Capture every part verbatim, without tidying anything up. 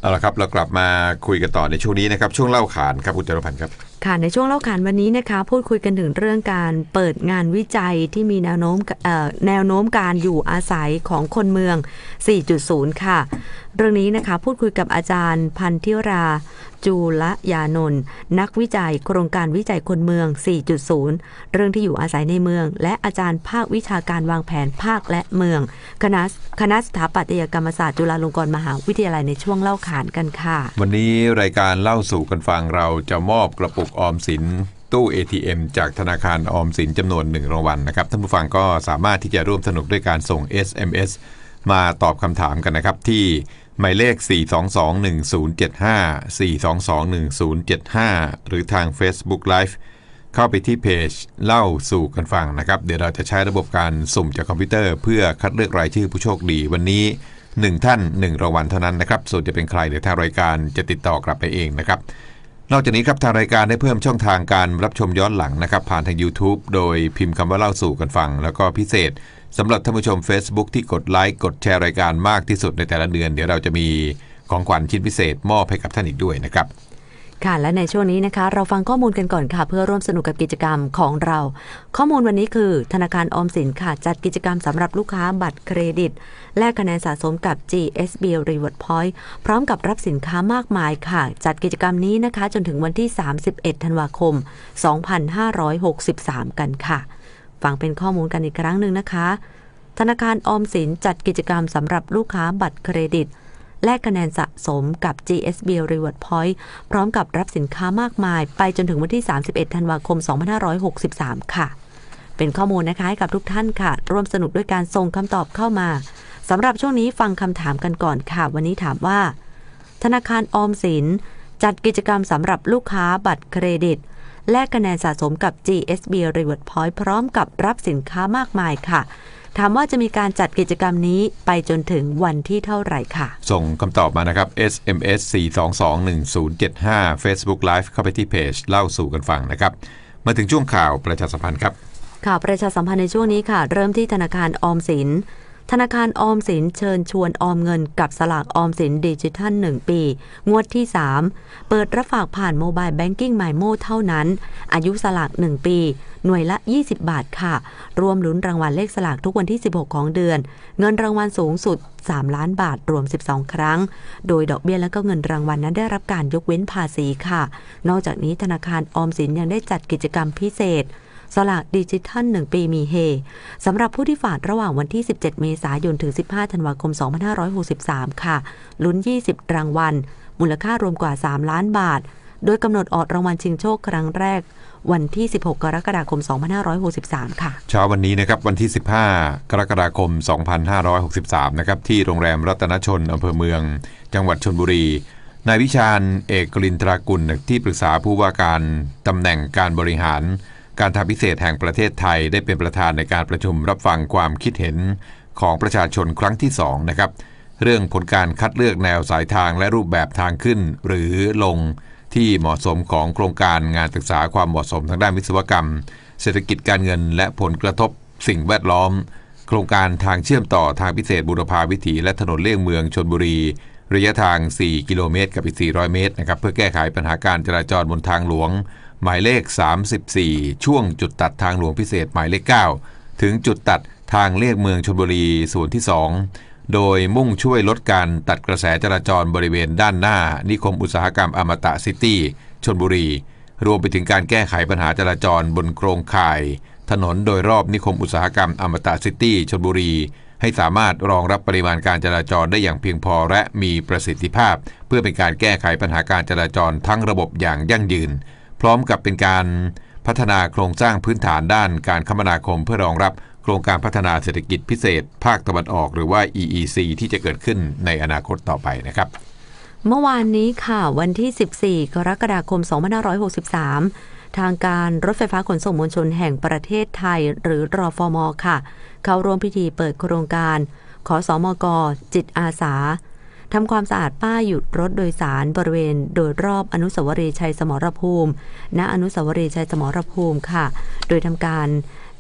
เอาละครับเรากลับมาคุยกันต่อในช่วงนี้นะครับช่วงเล่าขานครับคุณจรพันธ์ครับค่ะในช่วงเล่าขานวันนี้นะคะพูดคุยกันถึงเรื่องการเปิดงานวิจัยที่มีแนวโน้มแนวโน้มการอยู่อาศัยของคนเมือง สี่จุดศูนย์ ค่ะเรื่องนี้นะคะพูดคุยกับอาจารย์พันธิราจูลยานนท์นักวิจัยโครงการวิจัยคนเมือง สี่จุดศูนย์ เรื่องที่อยู่อาศัยในเมืองและอาจารย์ภาควิชาการวางแผนภาคและเมืองคณะคณะสถาปัตยกรรมศาสตร์จุฬาลงกรณ์มหาวิทยาลัยในช่วงเล่าขานกันค่ะวันนี้รายการเล่าสู่กันฟังเราจะมอบกระปุกออมสินตู้ เอ ที เอ็ม จากธนาคารออมสินจำนวนหนึ่งรางวัลนะครับท่านผู้ฟังก็สามารถที่จะร่วมสนุกด้วยการส่ง เอส เอ็ม เอส มาตอบคำถามกันนะครับที่หมายเลข สี่ สอง สอง หนึ่ง ศูนย์ เจ็ด ห้า สี่ สอง สอง หนึ่ง ศูนย์ เจ็ด ห้า หรือทาง Facebook Live เข้าไปที่เพจเล่าสู่กันฟังนะครับเดี๋ยวเราจะใช้ระบบการสุ่มจากคอมพิวเตอร์เพื่อคัดเลือกรายชื่อผู้โชคดีวันนี้หนึ่งท่านหนึ่งรางวัลเท่านั้นนะครับส่วนจะเป็นใครเดี๋ยวทางรายการจะติดต่อกลับไปเองนะครับนอกจากนี้ครับทางรายการได้เพิ่มช่องทางการรับชมย้อนหลังนะครับผ่านทาง YouTube โดยพิมพ์คำว่าเล่าสู่กันฟังแล้วก็พิเศษสำหรับท่านผู้ชม Facebook ที่กดไลค์กดแชร์รายการมากที่สุดในแต่ละเดือนเดี๋ยวเราจะมีของขวัญชิ้นพิเศษมอบให้กับท่านอีกด้วยนะครับค่ะและในช่วงนี้นะคะเราฟังข้อมูลกันก่อนค่ะเพื่อร่วมสนุกกับกิจกรรมของเราข้อมูลวันนี้คือธนาคารออมสินค่ะจัดกิจกรรมสำหรับลูกค้าบัตรเครดิตแลกคะแนนสะสมกับ จี เอส บี Reward Point พร้อมกับรับสินค้ามากมายค่ะจัดกิจกรรมนี้นะคะจนถึงวันที่สามสิบเอ็ดธันวาคมสองพันห้าร้อยหกสิบสามกันค่ะฟังเป็นข้อมูลกันอีกครั้งหนึ่งนะคะธนาคารออมสินจัดกิจกรรมสำหรับลูกค้าบัตรเครดิตแลกคะแนนสะสมกับ จี เอส บี Reward Point พร้อมกับรับสินค้ามากมายไปจนถึงวันที่สามสิบเอ็ดธันวาคมสองพันห้าร้อยหกสิบสามค่ะเป็นข้อมูลนะคะให้กับทุกท่านค่ะร่วมสนุกด้วยการส่งคำตอบเข้ามาสำหรับช่วงนี้ฟังคำถามกันก่อนค่ะวันนี้ถามว่าธนาคารออมสินจัดกิจกรรมสำหรับลูกค้าบัตรเครดิตแลกคะแนนสะสมกับ จี เอส บี Reward Point พร้อมกับรับสินค้ามากมายค่ะถามว่าจะมีการจัดกิจกรรมนี้ไปจนถึงวันที่เท่าไหร่ค่ะส่งคำตอบมานะครับ เอส เอ็ม เอส สี่ สอง สอง หนึ่ง ศูนย์ เจ็ด ห้า Facebook Live เข้าไปที่เพจเล่าสู่กันฟังนะครับมาถึงช่วงข่าวประชาสัมพันธ์ครับข่าวประชาสัมพันธ์ในช่วงนี้ค่ะเริ่มที่ธนาคารออมสินธนาคารออมสินเชิญชวนออมเงินกับสลากออมสินดิจิทัลหนึ่งปีงวดที่สามเปิดรับฝากผ่านโมบายแบงกิ้ง ไมโม เท่านั้นอายุสลากหนึ่งปีหน่วยละยี่สิบบาทค่ะรวมลุ้นรางวัลเลขสลากทุกวันที่สิบหกของเดือนเงินรางวัลสูงสุดสามล้านบาทรวมสิบสองครั้งโดยดอกเบี้ยและก็เงินรางวัลนั้นได้รับการยกเว้นภาษีค่ะนอกจากนี้ธนาคารออมสินยังได้จัดกิจกรรมพิเศษสลากดิจิทัลหนึ่งปีมีเฮสำหรับผู้ที่ฝากระหว่างวันที่สิบเจ็ดเมษายนถึงสิบห้าธันวาคมสองพันห้าร้อยหกสิบสามค่ะลุ้นยี่สิบรางวัลมูลค่ารวมกว่าสามล้านบาทโดยกำหนดออกรางวัลชิงโชคครั้งแรกวันที่สิบหกกรกฎาคมสองพันห้าร้อยหกสิบสามค่ะเช้าวันนี้นะครับวันที่สิบห้ากรกฎาคมสองพันห้าร้อยหกสิบสามนะครับที่โรงแรมรัตนชนอำเภอเมืองจังหวัดชลบุรีนายวิชาญเอกกลินตรากุลที่ปรึกษาผู้ว่าการตำแหน่งการบริหารการทางพิเศษแห่งประเทศไทยได้เป็นประธานในการประชุมรับฟังความคิดเห็นของประชาชนครั้งที่สองนะครับเรื่องผลการคัดเลือกแนวสายทางและรูปแบบทางขึ้นหรือลงที่เหมาะสมของโครงการงานศึกษาความเหมาะสมทางด้านวิศวกรรมเศรษฐกิจการเงินและผลกระทบสิ่งแวดล้อมโครงการทางเชื่อมต่อทางพิเศษบุรพาวิถีและถนนเลี่ยงเมืองชลบุรีระยะทางสี่กิโลเมตรกับอีกสี่ร้อยเมตรนะครับเพื่อแก้ไขปัญหาการจราจรบนทางหลวงหมายเลขสามสิบสี่ช่วงจุดตัดทางหลวงพิเศษหมายเลขเก้าถึงจุดตัดทางเลี่ยงเมืองชลบุรีส่วนที่สองโดยมุ่งช่วยลดการตัดกระแสจราจรบริเวณด้านหน้านิคมอุตสาหกรรมอมตะซิตี้ชลบุรีรวมไปถึงการแก้ไขปัญหาจราจรบนโครงข่ายถนนโดยรอบนิคมอุตสาหกรรมอมตะซิตี้ชลบุรีให้สามารถรองรับปริมาณการจราจรได้อย่างเพียงพอและมีประสิทธิภาพเพื่อเป็นการแก้ไขปัญหาการจราจรทั้งระบบอย่างยั่งยืนพร้อมกับเป็นการพัฒนาโครงสร้างพื้นฐานด้านการคมนาคมเพื่อรองรับโครงการพัฒนาเศรษฐกิจพิเศษภาคตะวันออกหรือว่า อี อี ซี ที่จะเกิดขึ้นในอนาคตต่อไปนะครับเมื่อวานนี้ค่ะวันที่สิบสี่กรกฎาคมสองพันห้าร้อยหกสิบสามทางการรถไฟฟ้าขนส่งมวลชนแห่งประเทศไทยหรือรฟม.ค่ะเข้าร่วมพิธีเปิดโครงการขสมก.จิตอาสาทำความสะอาดป้ายหยุดรถโดยสารบริเวณโดยรอบอนุสาวรีย์ชัยสมรภูมิณอนุสาวรีย์ชัยสมรภูมิค่ะโดยทำการ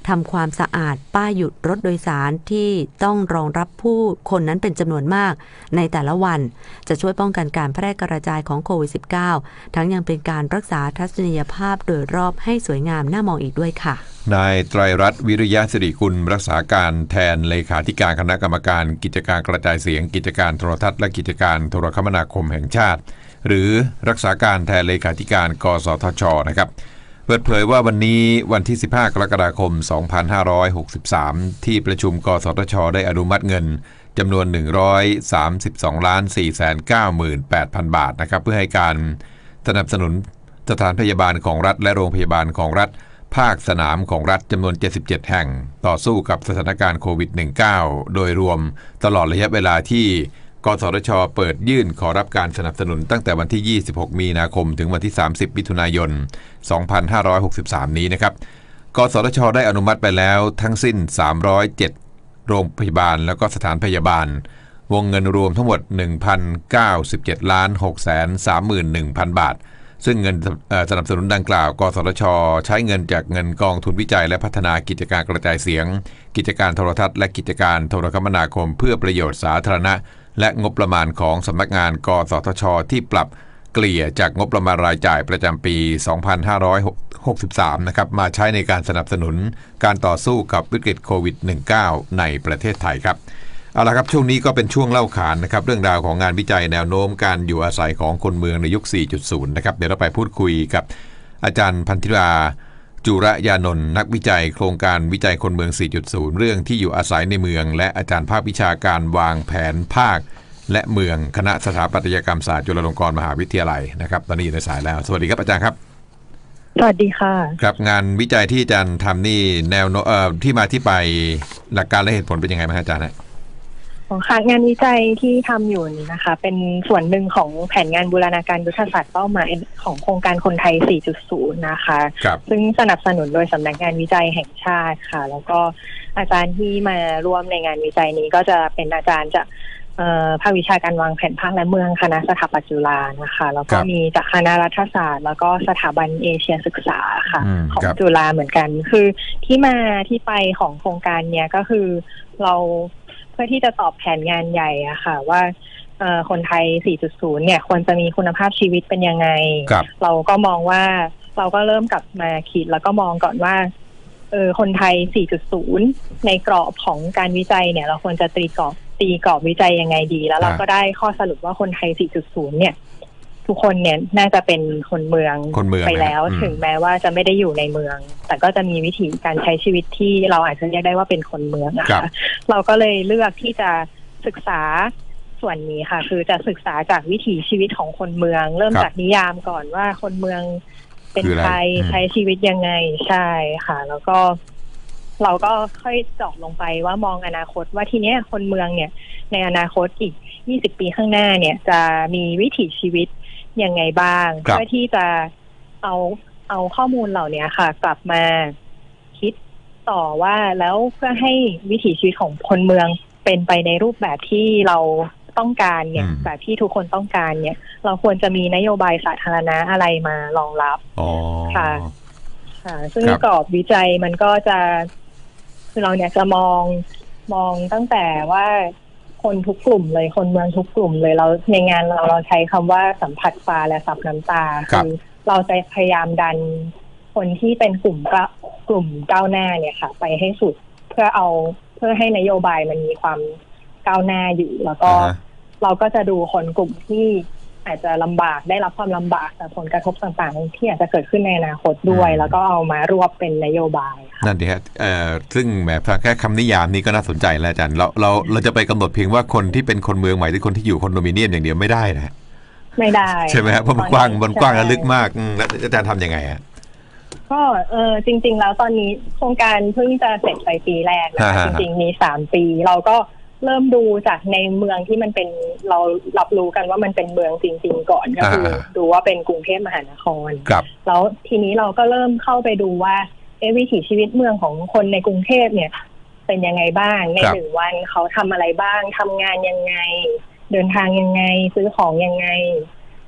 ทำความสะอาดป้ายหยุดรถโดยสารที่ต้องรองรับผู้คนนั้นเป็นจำนวนมากในแต่ละวันจะช่วยป้องกันการแพร่กระจายของโควิด สิบเก้า ทั้งยังเป็นการรักษาทัศนียภาพโดยรอบให้สวยงามน่ามองอีกด้วยค่ะนายไตรรัตน์วิริยะสิริกุลรักษาการแทนเลขาธิการคณะกรรมการกิจการกระจายเสียงกิจการโทรทัศน์และกิจการโทรคมนาคมแห่งชาติหรือรักษาการแทนเลขาธิการกสทช.นะครับเปิดเผยว่าวันนี้วันที่สิบห้ากรกฎาคมสองพันห้าร้อยหกสิบสามที่ประชุมกสทช.ได้อนุมัติเงินจำนวนหนึ่งร้อยสามสิบสองล้านสี่แสนเก้าหมื่นแปดพันบาทนะครับเพื่อให้การสนับสนุนสถานพยาบาลของรัฐและโรงพยาบาลของรัฐภาคสนามของรัฐจำนวนเจ็ดสิบเจ็ดแห่งต่อสู้กับสถานการณ์โควิด สิบเก้า โดยรวมตลอดระยะเวลาที่กสทช.เปิดยื่นขอรับการสนับสนุนตั้งแต่วันที่ยี่สิบหกมีนาคมถึงวันที่สามสิบมิถุนายนสองพันห้าร้อยหกสิบสามนี้นะครับกสทช.ได้อนุมัติไปแล้วทั้งสิ้นสามร้อยเจ็ดโรงพยาบาลแล้วก็สถานพยาบาลวงเงินรวมทั้งหมด หนึ่งพันเก้าสิบเจ็ดล้านหกแสนสามหมื่นหนึ่งพันบาทซึ่งเงินสนับสนุนดังกล่าวกสทช.ใช้เงินจากเงินกองทุนวิจัยและพัฒนากิจการกระจายเสียงกิจการโทรทัศน์และกิจการโทรคมนาคมเพื่อประโยชน์สาธารณะและงบประมาณของสำนักงานกสทช.ที่ปรับเกลี่ยจากงบประมาณรายจ่ายประจำปีสองพันห้าร้อยหกสิบสามนะครับมาใช้ในการสนับสนุนการต่อสู้กับวิกฤตโควิด สิบเก้า ในประเทศไทยครับเอาละครับช่วงนี้ก็เป็นช่วงเล่าขานนะครับเรื่องราวของงานวิจัยแนวโน้มการอยู่อาศัยของคนเมืองในยุค สี่จุดศูนย์ นะครับเดี๋ยวเราไปพูดคุยกับอาจารย์พันธิราจุระยานนท์นักวิจัยโครงการวิจัยคนเมือง สี่จุดศูนย์ เรื่องที่อยู่อาศัยในเมืองและอาจารย์ภาควิชาการวางแผนภาคและเมืองคณะสถาปัตยกรรมศาสตร์จุฬาลงกรณ์มหาวิทยาลัยนะครับตอนนี้อยู่ในสายแล้วสวัสดีครับอาจารย์ครับสวัสดีค่ะครับงานวิจัยที่อาจารย์ทำนี่แนวโน้มเอ่อที่มาที่ไปหลักการและเหตุผลเป็นยังไงบ้างอาจารย์นะของค่ะงานวิจัยที่ทำอยู่นี้นะคะเป็นส่วนหนึ่งของแผนงานบูรณาการยุทธศาสตร์เป้าหมายของโครงการคนไทย สี่จุดศูนย์ นะคะซึ่งสนับสนุนโดยสำนักงานวิจัยแห่งชาติค่ะแล้วก็อาจารย์ที่มาร่วมในงานวิจัยนี้ก็จะเป็นอาจารย์จากภาควิชาการวางแผนภาคและเมืองคณะสถาปัตย์จุฬานะคะแล้วก็มีจากคณะรัฐศาสตร์แล้วก็สถาบันเอเชียศึกษาค่ะของจุฬาเหมือนกันคือที่มาที่ไปของโครงการเนี้ยก็คือเราเพื่อที่จะตอบแผนงานใหญ่อะค่ะว่าคนไทย สี่จุดศูนย์ เนี่ยควรจะมีคุณภาพชีวิตเป็นยังไงเราก็มองว่าเราก็เริ่มกลับมาคิดแล้วก็มองก่อนว่าเออคนไทย สี่จุดศูนย์ ในกรอบของการวิจัยเนี่ยเราควรจะตีกรอบตีกรอบวิจัยยังไงดีแล้วเราก็ได้ข้อสรุปว่าคนไทย สี่จุดศูนย์ เนี่ยทุกคนเนี่ยน่าจะเป็นคนเมืองไปแล้วถึงแม้ว่าจะไม่ได้อยู่ในเมืองแต่ก็จะมีวิธีการใช้ชีวิตที่เราอาจจะเรียกได้ว่าเป็นคนเมืองนะคะเราก็เลยเลือกที่จะศึกษาส่วนนี้ค่ะคือจะศึกษาจากวิถีชีวิตของคนเมืองเริ่มจากนิยามก่อนว่าคนเมืองเป็นใครใช้ชีวิตยังไงใช่ค่ะแล้วก็เราก็ค่อยเจาะลงไปว่ามองอนาคตว่าทีเนี้ยคนเมืองเนี่ยในอนาคตอีกยี่สิบปีข้างหน้าเนี่ยจะมีวิถีชีวิตยังไงบ้างเพื่อที่จะเอาเอาข้อมูลเหล่านี้ค่ะกลับมาคิดต่อว่าแล้วเพื่อให้วิถีชีวิตของคนเมืองเป็นไปในรูปแบบที่เราต้องการเนี่ยแบบที่ทุกคนต้องการเนี่ยเราควรจะมีนโยบายสาธารณะอะไรมารองรับค่ะค่ะซึ่งกรอบวิจัยมันก็จะคือเราเนี่ยจะมองมองตั้งแต่ว่าคนทุกกลุ่มเลยคนเมืองทุกกลุ่มเลยเราในงานเราเราใช้คำว่าสัมผัสฟ้าและซับน้ำตาคือเราจะพยายามดันคนที่เป็นกลุ่มกลุ่มก้าวหน้าเนี่ยค่ะไปให้สุดเพื่อเอาเพื่อให้นโยบายมันมีความก้าวหน้าอยู่แล้วก็ uh-huh. เราก็จะดูคนกลุ่มที่อาจจะลำบากได้รับความลำบากจากผลกระทบต่างๆที่อาจจะเกิดขึ้นในอนาคตด้วยแล้วก็เอามารวบเป็นนโยบายนั่นดีฮะเอ่อซึ่งแหมฟังแค่คำนิยามนี้ก็น่าสนใจแล้วอาจารย์เราเราเราจะไปกำหนดเพียงว่าคนที่เป็นคนเมืองใหม่หรือคนที่อยู่คอนโดมิเนียมอย่างเดียวไม่ได้นะไม่ได้ใช่ไหมครับเพราะมันกว้างมันกว้างและลึกมากแล้วอาจารย์ทำยังไงฮะก็เออจริงๆแล้วตอนนี้โครงการเพิ่งจะเสร็จไปปีแรกนะคะจริงๆมีสามปีเราก็เริ่มดูจากในเมืองที่มันเป็นเรารับรู้กันว่ามันเป็นเมืองจริงๆก่อนก็คือดูว่าเป็นกรุงเทพมหานครแล้วทีนี้เราก็เริ่มเข้าไปดูว่าเอวิถีชีวิตเมืองของคนในกรุงเทพเนี่ยเป็นยังไงบ้างในหนึ่งวันเขาทำอะไรบ้างทำงานยังไงเดินทางยังไงซื้อของยังไง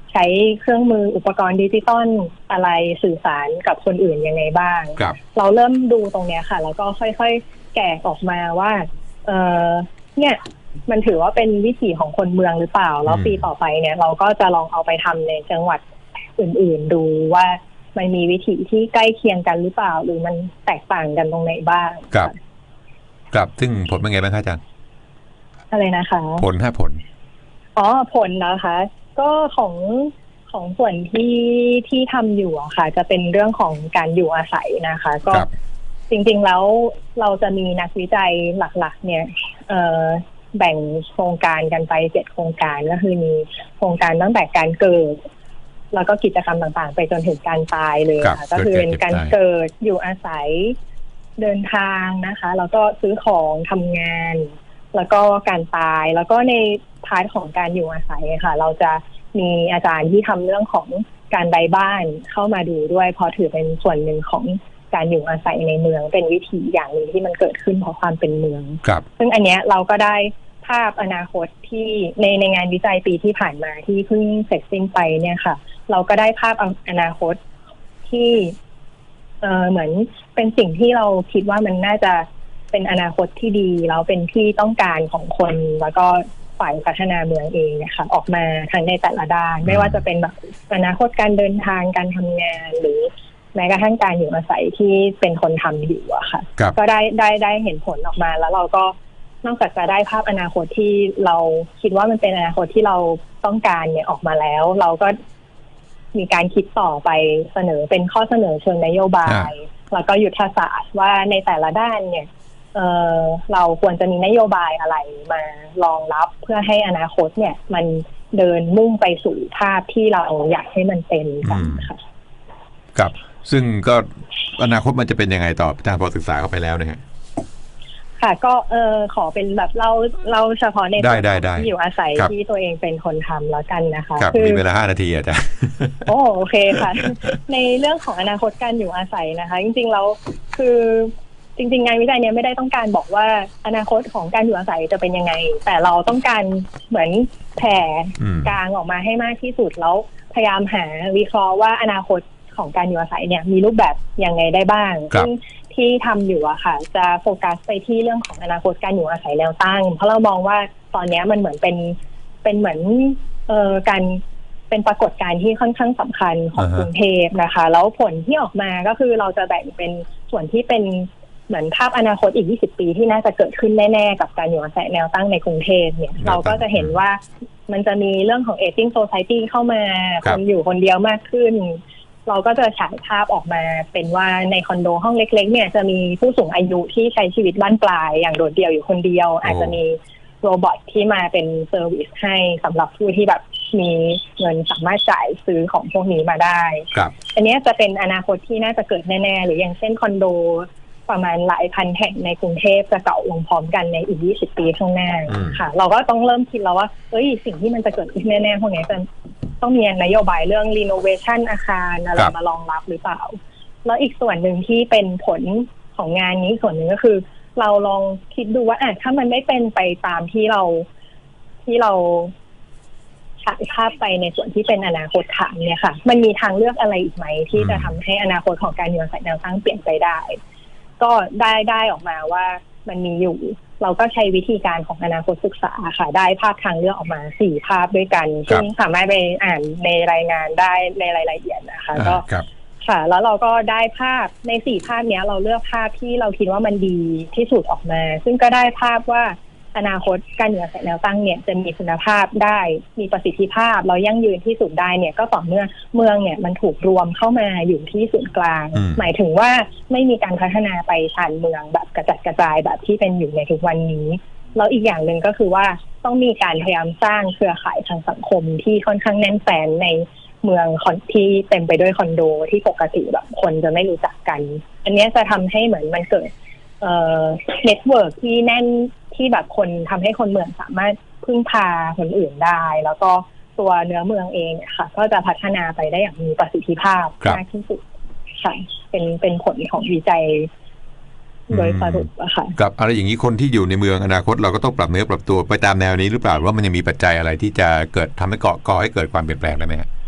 ใช้เครื่องมืออุปกรณ์ดิจิตอลอะไรสื่อสารกับคนอื่นยังไงบ้างเราเริ่มดูตรงเนี้ยค่ะแล้วก็ค่อยๆแกะออกมาว่าเออเนี่ยมันถือว่าเป็นวิถีของคนเมืองหรือเปล่าแล้วปีต่อไปเนี่ยเราก็จะลองเอาไปทำในจังหวัดอื่นๆดูว่ามันมีวิถีที่ใกล้เคียงกันหรือเปล่าหรือมันแตกต่างกันตรงไหนบ้างครับครับซึ่งผลเป็นไงบ้างคะอาจารย์อะไรนะคะผลห้าผลอ๋อผลนะคะก็ของของส่วนที่ที่ทำอยู่อะค่ะจะเป็นเรื่องของการอยู่อาศัยนะคะก็จริงๆแล้วเราจะมีนักวิจัยหลักๆเนี่ยเอ่อแบ่งโครงการกันไปเจ็ดโครงการก็คือมีโครงการตั้งแต่การเกิดแล้วก็กิจกรรมต่างๆไปจนถึงการตายเลยค่ะก็คือเป็นการเกิดอยู่อาศัยเดินทางนะคะแล้วก็ซื้อของทำงานแล้วก็การตายแล้วก็ในพาร์ทของการอยู่อาศัยค่ะเราจะมีอาจารย์ที่ทำเรื่องของการไร้บ้านเข้ามาดูด้วยเพราะถือเป็นส่วนหนึ่งของการอยู่อาศัยในเมืองเป็นวิถีอย่างหนึ่งที่มันเกิดขึ้นเพราะความเป็นเมืองซึ่งอันเนี้ยเราก็ได้ภาพอนาคตที่ในในงานวิจัยปีที่ผ่านมาที่เพิ่งเสร็จสิ้นไปเนี่ยค่ะเราก็ได้ภาพอนาคตที่เอ่อเหมือนเป็นสิ่งที่เราคิดว่ามันน่าจะเป็นอนาคตที่ดีแล้วเป็นที่ต้องการของคนแล้วก็ฝ่ายพัฒนาเมืองเองนะคะออกมาทั้งในแต่ละด้านไม่ว่าจะเป็นแบบอนาคตการเดินทางการทำงานหรือแม้กระทั่งการอยู่อาศัยที่เป็นคนทำอยู่อะค่ะก็ได้ได้ได้เห็นผลออกมาแล้วเราก็นอกจากจะได้ภาพอนาคตที่เราคิดว่ามันเป็นอนาคตที่เราต้องการเนี่ยออกมาแล้วเราก็มีการคิดต่อไปเสนอเป็นข้อเสนอเชิงนโยบายแล้วก็ยุทธศาสตร์ว่าในแต่ละด้านเนี่ยเอ่อเราควรจะมีนโยบายอะไรมารองรับเพื่อให้อนาคตเนี่ยมันเดินมุ่งไปสู่ภาพที่เราอยากให้มันเป็นกันค่ะครับซึ่งก็อนาคตมันจะเป็นยังไงต่ออาจารย์พอศึกษาเข้าไปแล้วนะฮะค่ะก็เออขอเป็นแบบเราเราเฉพาะในได้ได้ได้ที่อยู่อาศัยที่ตัวเองเป็นคนทำแล้วกันนะคะคือมีเวลาห้านาทีอาจารย์โอ้โอเคค่ะในเรื่องของอนาคตการอยู่อาศัยนะคะจริงๆแล้วคือจริงๆงานวิจัยเนี้ยไม่ได้ต้องการบอกว่าอนาคตของการอยู่อาศัยจะเป็นยังไงแต่เราต้องการเหมือนแผ่กลางออกมาให้มากที่สุดแล้วพยายามหาวิเคราะห์ว่าอนาคตของการอยู่อาศัยเนี่ยมีรูปแบบยังไงได้บ้างซึ่งที่ทำอยู่อะค่ะจะโฟกัสไปที่เรื่องของอนาคตการอยู่อาศัยแนวตั้งเพราะเรามองว่าตอนนี้มันเหมือนเป็นเป็นเหมือนเอ่อการเป็นปรากฏการณ์ที่ค่อนข้างสำคัญของกรุงเทพนะคะแล้วผลที่ออกมาก็คือเราจะแบ่งเป็นส่วนที่เป็นเหมือนภาพอนาคตอีกยี่สิบปีที่น่าจะเกิดขึ้นแน่ๆกับการอยู่อาศัยแนวตั้งในกรุงเทพเนี่ยเราก็จะเห็นว่ามันจะมีเรื่องของ aging society เข้ามาคนอยู่คนเดียวมากขึ้นเราก็จะฉายภาพออกมาเป็นว่าในคอนโดห้องเล็กๆเนี่ยจะมีผู้สูงอายุที่ใช้ชีวิตบ้านปลายอย่างโดดเดี่ยวอยู่คนเดียวอาจจะมีโรบอทที่มาเป็นเซอร์วิสให้สำหรับผู้ที่แบบมีเงินสามารถจ่ายซื้อของพวกนี้มาได้อันนี้จะเป็นอนาคตที่น่าจะเกิดแน่ๆหรืออย่างเช่นคอนโดประมาณหลายพันแห่งในกรุงเทพจะเก่าลงพร้อมกันในอีกยี่สิบปีข้างหน้าค่ะเราก็ต้องเริ่มคิดแล้วว่าเอ้ยสิ่งที่มันจะเกิดขึ้นแน่ๆพวกนี้จะต้องมีนโยบายเรื่อง renovation อาคารอะไรมารองรับหรือเปล่าแล้วอีกส่วนหนึ่งที่เป็นผลของงานนี้ส่วนหนึ่งก็คือเราลองคิดดูว่าอ่ะถ้ามันไม่เป็นไปตามที่เราที่เราฉายภาพไปในส่วนที่เป็นอนาคตถามเนี่ยค่ะมันมีทางเลือกอะไรอีกไหมที่จะทำให้อนาคตของการอยู่อาศัยแนวตั้งเปลี่ยนไปได้ก็ได้ได้ออกมาว่ามันมีอยู่เราก็ใช้วิธีการของอนาคตศึกษาค่ะได้ภาพทางเลือกออกมาสี่ภาพด้วยกันซึ่งสามารถไปอ่านในรายงานได้ในรายละเอียดนะคะก็ค่ะแล้วเราก็ได้ภาพในสี่ภาพนี้เราเลือกภาพที่เราคิดว่ามันดีที่สุดออกมาซึ่งก็ได้ภาพว่าอนาคตการอยู่อาศัยแนวตั้งเนี่ยจะมีคุณภาพได้มีประสิทธิภาพเรายั่งยืนที่สุดได้เนี่ยก็ต่อเมื่อเมืองเนี่ยมันถูกรวมเข้ามาอยู่ที่ศูนย์กลางหมายถึงว่าไม่มีการพัฒนาไปชานเมืองแบบกระจัดกระจายแบบที่เป็นอยู่ในทุกวันนี้แล้วอีกอย่างหนึ่งก็คือว่าต้องมีการพยายามสร้างเครือข่ายทางสังคมที่ค่อนข้างแน่นแฟ้นในเมืองที่เต็มไปด้วยคอนโดที่ปกติแบบคนจะไม่รู้จักกันอันนี้จะทำให้เหมือนมันเกิดเอ่อเน็ตเวิร์กที่แน่นที่แบบคนทำให้คนเมืองสามารถพึ่งพาคนอื่นได้แล้วก็ตัวเนื้อเมืองเองค่ะก็จะพัฒนาไปได้อย่างมีประสิทธิภาพมากที่สุดค่ะเป็นเป็นผลของวิจัยโดยสรุปอะค่ะกับอะไรอย่างนี้คนที่อยู่ในเมืองอนาคตเราก็ต้องปรับเนื้อปรับตัวไปตามแนวนี้หรือเปล่าว่ามันยังมีปัจจัยอะไรที่จะเกิดทำให้เกาะก่อให้เกิดความเปลี่ยนแปลงได้ไหมครับ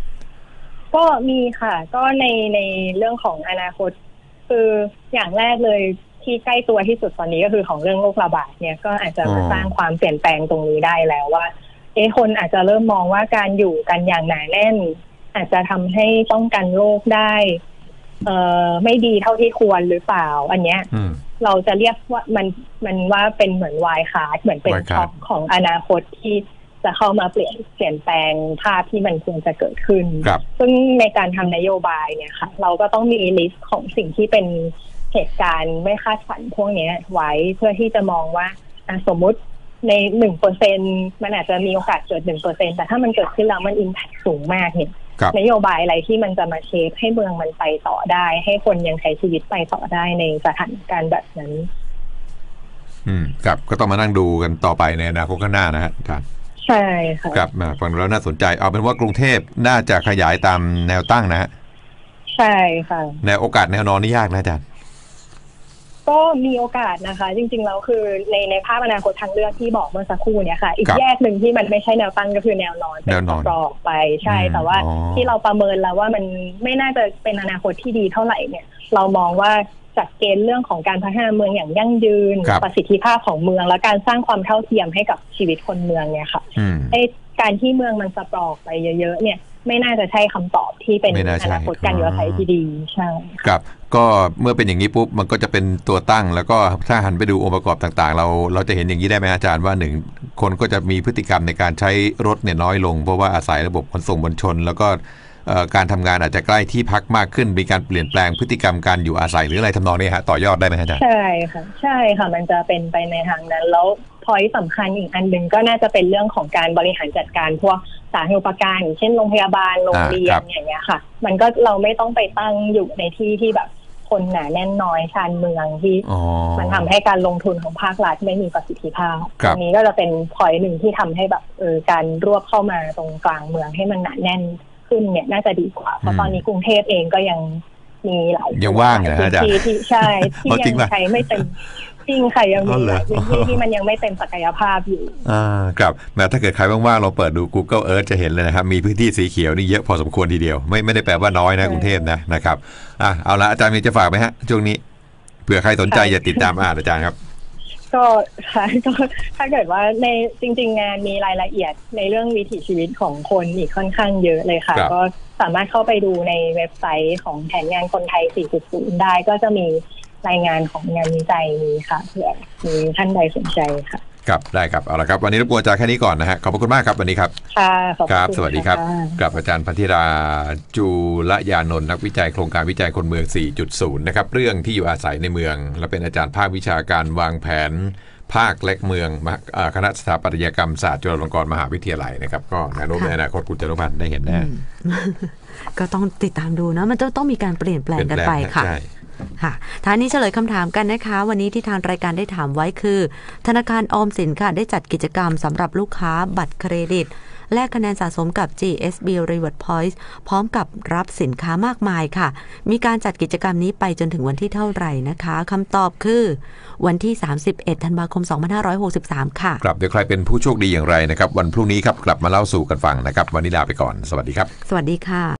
ก็มีค่ะก็ในในเรื่องของอนาคตคืออย่างแรกเลยที่ใกล้ตัวที่สุดตอนนี้ก็คือของเรื่องโรคระบาดเนี่ยก็อาจจะมาสร้างความเปลี่ยนแปลงตรงนี้ได้แล้วว่าเอ๊ะคนอาจจะเริ่มมองว่าการอยู่กันอย่างหนาแน่นอาจจะทำให้ป้องกันโรคได้เอ่อไม่ดีเท่าที่ควรหรือเปล่าอันเนี้ยเราจะเรียกว่ามันมันว่าเป็นเหมือนวายคาร์ดเหมือนเป็นช็อคของอนาคตที่จะเข้ามาเปลี่ยนเปลี่ยนแปลงภาพที่มันควรจะเกิดขึ้นซึ่งในการทำนโยบายเนี่ยค่ะเราก็ต้องมีลิสต์ของสิ่งที่เป็นเหตุการณ์ไม่คาดฝันพวกนี้ไว้เพื่อที่จะมองว่าสมมุติในหนึ่งเปอร์เซ็นมันอาจจะมีโอกาสเกิดหนึ่งเปอร์เซ็นแต่ถ้ามันเกิดขึ้นแล้วมันอิมแพคสูงมากเนี่ยนโยบายอะไรที่มันจะมาเชฟให้เมืองมันไปต่อได้ให้คนยังใช้ชีวิตไปต่อได้ในสถานการณ์แบบนั้นอืมครับก็ต้องมานั่งดูกันต่อไปในอนาคตข้างหน้านะฮะอาจารย์ใช่ค่ะครับมาฟังแล้วน่าสนใจเอาเป็นว่ากรุงเทพน่าจะขยายตามแนวตั้งนะฮะใช่ค่ะแนวโอกาสแนวนอนนี่ยากนะอาจารย์ก็มีโอกาสนะคะจริงๆแล้วคือในในภาพอนาคตทางเลือกที่บอกเมื่อสักครู่เนี่ยค่ะอีกแยกหนึ่งที่มันไม่ใช่แนวตั้งก็คือแนวนอนเป็นกรอบไปใช่แต่ว่าที่เราประเมินแล้วว่ามันไม่น่าจะเป็นอนาคตที่ดีเท่าไหร่เนี่ยเรามองว่าจัดเกณฑ์เรื่องของการพัฒนาเมืองอย่างยั่งยืนประสิทธิภาพของเมืองและการสร้างความเท่าเทียมให้กับชีวิตคนเมืองเนี่ยค่ะไอ้การที่เมืองมันสปรอกไปเยอะๆเนี่ยไม่น่าจะใช่คำตอบที่เป็นอนาคตการอยู่อาศัยที่ดีใช่ครับก็เมื่อเป็นอย่างนี้ปุ๊บมันก็จะเป็นตัวตั้งแล้วก็ถ้าหันไปดูองค์ประกอบต่างๆเราเราจะเห็นอย่างนี้ได้ไหมอาจารย์ว่าหนึ่งคนก็จะมีพฤติกรรมในการใช้รถเนี่ยน้อยลงเพราะว่าอาศัยระบบขนส่งมวลชนแล้วก็การทำงานอาจจะใกล้ที่พักมากขึ้นมีการเปลี่ยนแปลงพฤติกรรมการอยู่อาศัยหรืออะไรทำนองนี้ฮะต่อยอดได้ไหมอาจารย์ใช่ค่ะใช่ค่ะมันจะเป็นไปในทางนั้นแล้วพอยต์สำคัญอีกอันหนึ่งก็น่าจะเป็นเรื่องของการบริหารจัดการพวกสาธารณูปการอย่างเช่นโรงพยาบาลโรงเรียนอย่างเงี้ยค่ะมันก็เราไม่ต้องไปตั้งอยู่ในที่ที่แบบคนหนาแน่นน้อยชานเมืองที่มันทำให้การลงทุนของภาครัฐไม่มีประสิทธิภาพอันนี้ก็จะเป็นพอยต์หนึ่งที่ทำให้แบบเออการรวบเข้ามาตรงกลางเมืองให้มันหนาแน่นขึ้นเนี่ยน่าจะดีกว่าเพราะตอนนี้กรุงเทพเองก็ยังมีหลายยังว่างนะอาจารย์ที่ใช่ที่ยังใช้ไม่เต็มจริงค่ะยังมีหลายพื้นที่ที่มันยังไม่เต็มศักยภาพอยู่อ่าครับแม้ถ้าเกิดใครว่างๆเราเปิดดู Google Earth จะเห็นเลยนะครับมีพื้นที่สีเขียวนี่เยอะพอสมควรทีเดียวไม่ไม่ได้แปลว่าน้อยนะกรุงเทพนะนะครับอ่ะเอาละอาจารย์มีจะฝากไหมฮะช่วงนี้เผื่อใครสนใจอย่าติดตามอ่านอาจารย์ครับก็ค่ะก็ถ้าเกิดว่าในจริงๆงานมีรายละเอียดในเรื่องวิถีชีวิตของคนอีกค่อนข้างเยอะเลยค่ะก็สามารถเข้าไปดูในเว็บไซต์ของแผนงานคนไทย สี่จุดศูนย์ ได้ก็จะมีรายงานของงานวิจัยนี้ค่ะเผื่อมีท่านใดสนใจค่ะครับได้ครับเอาละครับวันนี้รบกวนอาจารย์แค่นี้ก่อนนะฮะขอบคุณมากครับวันนี้ครับค่ะขอบคุณครับสวัสดีครับกับอาจารย์พันธิราจูลยานนท์นักวิจัยโครงการวิจัยคนเมือง สี่จุดศูนย์ นะครับเรื่องที่อยู่อาศัยในเมืองและเป็นอาจารย์ภาควิชาการวางแผนภาคเล็กเมืองคณะสถาปัตยกรรมศาสตร์จุฬาลงกรณ์มหาวิทยาลัยนะครับก็แนวโน้มในอนาคตคุณจตุพันธ์ได้เห็นแน่ก็ต้องติดตามดูนะมันจะต้องมีการเปลี่ยนแปลงกันไปค่ะค่ะท้ายนี้เฉลยคำถามกันนะคะวันนี้ที่ทางรายการได้ถามไว้คือธนาคารออมสินค่ะได้จัดกิจกรรมสำหรับลูกค้าบัตรเครดิตแลกคะแนนสะสมกับ จี เอส บี Reward Points พร้อมกับรับสินค้ามากมายค่ะมีการจัดกิจกรรมนี้ไปจนถึงวันที่เท่าไหร่นะคะคำตอบคือวันที่สามสิบเอ็ดธันวาคมสองพันห้าร้อยหกสิบสามค่ะครับเดี๋ยวใครเป็นผู้โชคดีอย่างไรนะครับวันพรุ่งนี้ครับกลับมาเล่าสู่กันฟังนะครับวันนี้ลาไปก่อนสวัสดีครับสวัสดีค่ะ